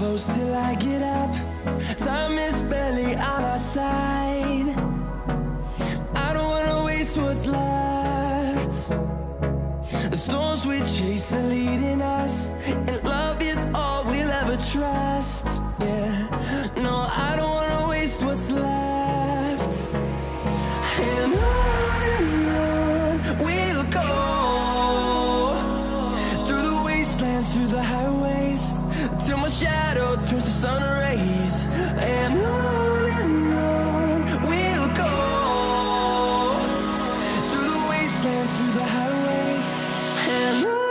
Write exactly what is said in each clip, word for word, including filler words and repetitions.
close till I get up. Time is barely on our side. I don't wanna waste what's left. The storms we chase are leading us, and love is all we'll ever trust. Yeah, no, I don't wanna waste what's left. And on and on we'll go, through the wastelands, through the highways, till my shadow turns to sun rays. And on and on we'll go, through the wastelands, through the highways, and on.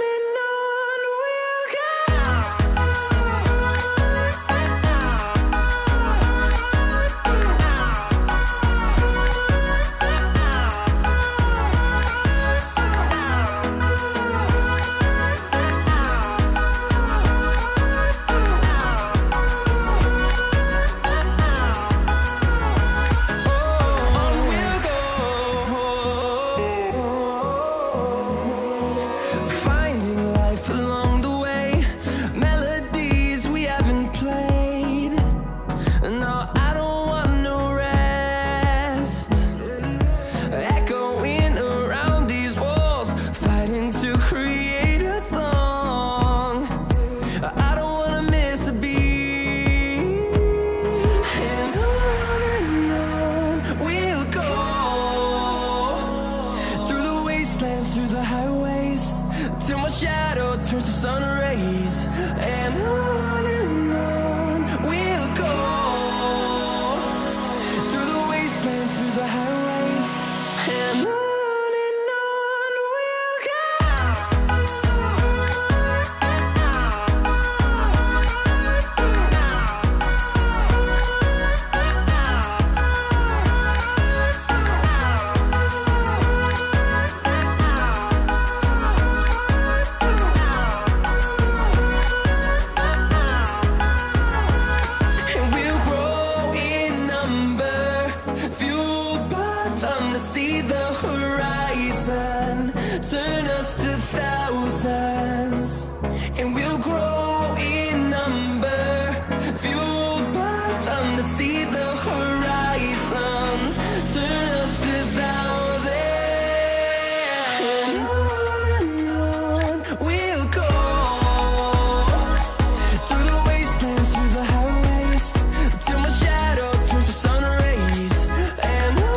Through the highways, till my shadow turns to sun rays. And on and on we'll go, through the wastelands, through the highways, and on. See the horizon, turn us to thousands, and we'll grow in number, fueled by them to see the horizon, turn us to thousands. And on and on we'll go, through the wastelands, through the highways, till my shadow turns to sun rays. And on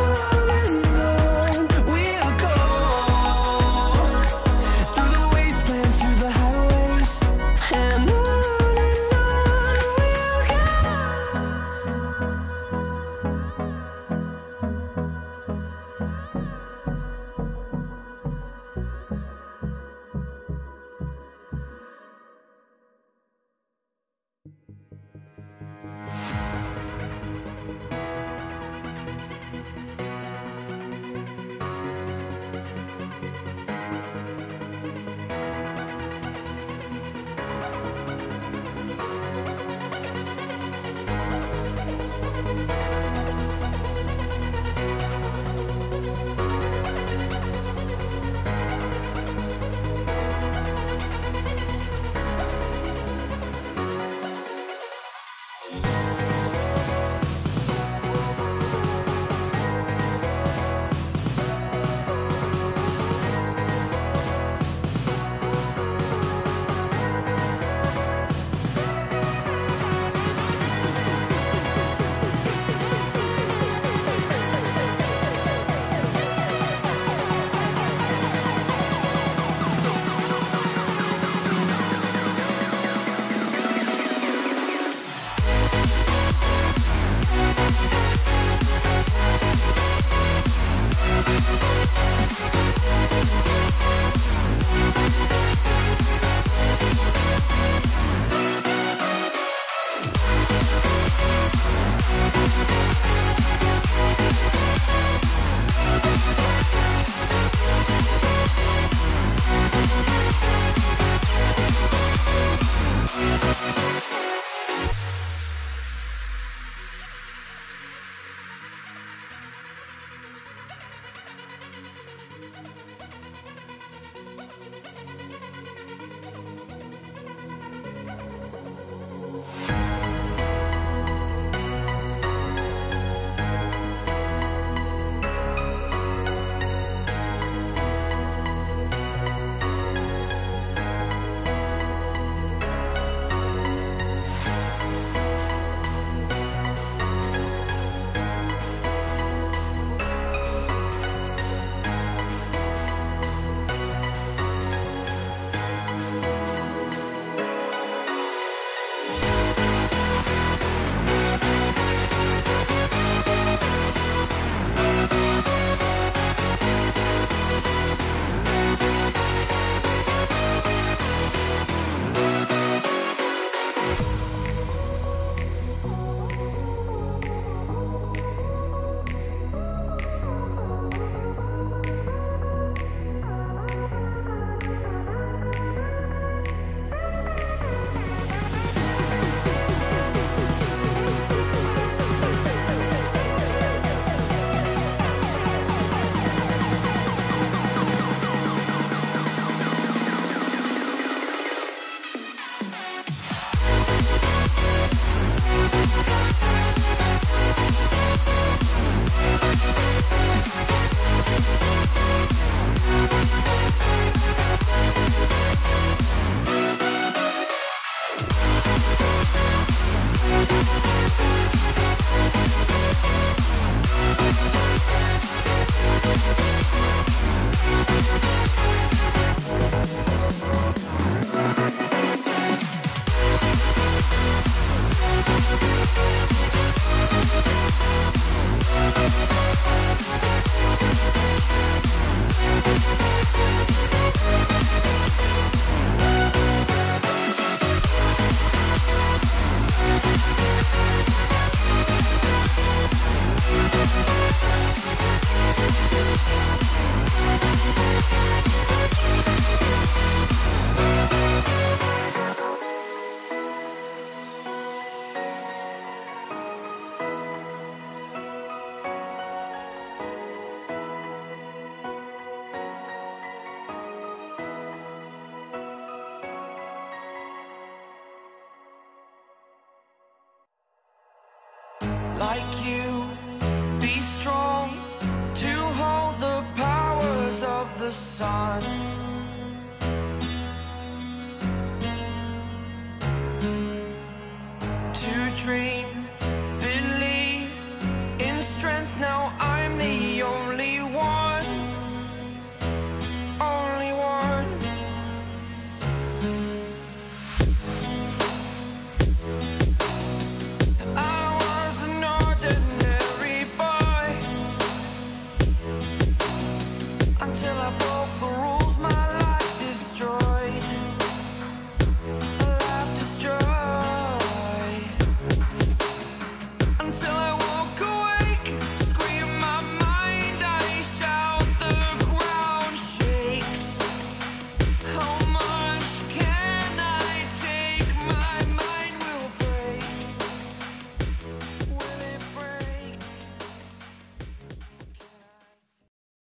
like you, be strong to hold the powers of the sun.